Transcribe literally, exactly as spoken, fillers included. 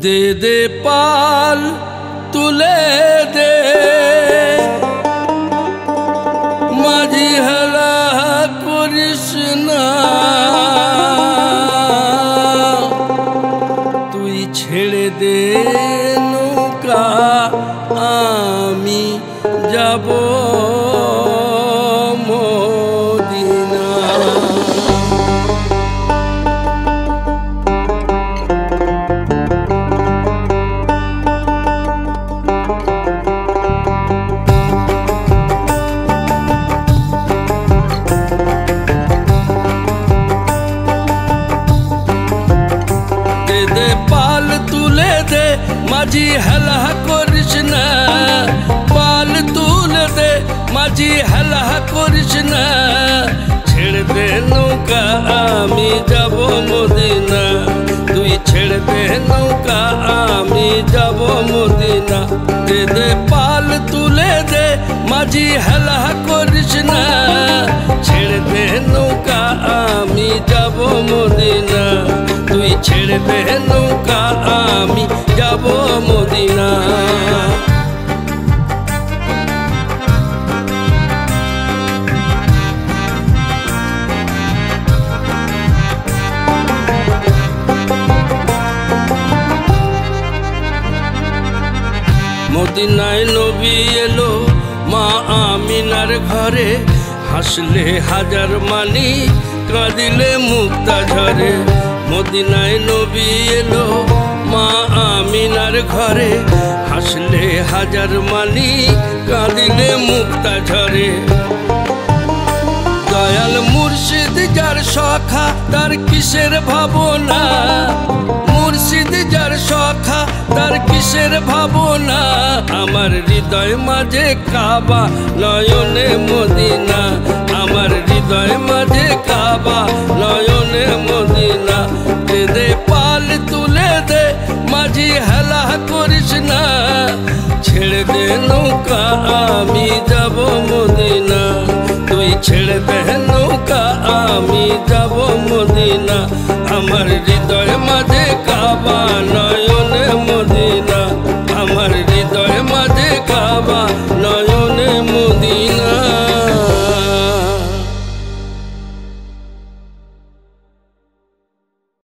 দে দে পাল তুলে দে মাঝি হেলা করিস না, তুই ছেড়ে দে নৌকা আমি যাব মদিনা। দে দে পাল তুলে দে মাঝি হেলা করিস না, পাল তুলে দে মাঝি হেলা করিস না, ছেড়ে দে নৌকা আমি যাব মদিনা, তুই ছেড়ে দে নৌকা আমি যাব মদিনা। দে দে পাল তুলে দে মাঝি হেলা করিস না, ছেড়ে দে নৌকা আমি যাব মদিনা, তুই ছেড়ে দে নৌকা আমি যাব মদিনা। মদিনায় নবী এলো মা আমিনার ঘরে, হাসলে হাজার মানি কাঁদিলে মুক্তা ঝরে। মদিনায় নবী এলো মা আমিনার ঘরে, হাসলে হাজার মানি কাঁদিলে মুক্তা ঝরে। দয়াল মুর্শিদ যার সখা তার কিসের ভাবনা, মুর্শিদ যার সখা তার কিসের ভাবনা, আমার হৃদয় মাঝে কাবা নয়নে মদিনা, আমার হৃদয় মাঝে কাবা নয়নে মদিনা। দে দে পাল তুলে দে মাঝি হেলা করিস না, ছেড়ে দে নৌকা আমি যাব মদিনা, তুই ছেড়ে দে নৌকা আমি যাব মদিনা, আমার হৃদয় মাঝে কাবা নয়